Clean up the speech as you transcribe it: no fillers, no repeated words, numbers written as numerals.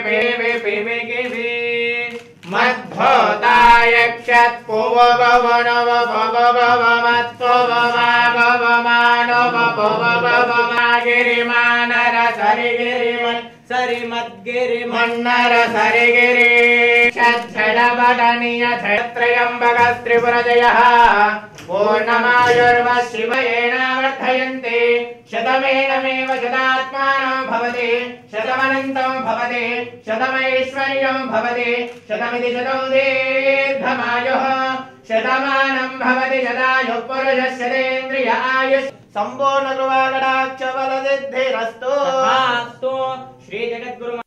सरिमद्गिरि मन्नर सरिगिरि षड्जडवदनीय त्र्यम्बकस्त्रिपुरजयः पूर्णमायुर्वः शिवयेन वर्धयन्ते शतमेनमेव शतात्मानं भवति शतमनन्तं भवति शतमैश्वर्यं भवति शतमिति शतो दीर्घमायुः शतमानं भवति शतायुः पुरुषस्य शतेन्द्रिय आयुः संपूर्ण कृपाकटाक्ष बलसिद्धिरस्तु। श्री जगद्गुरु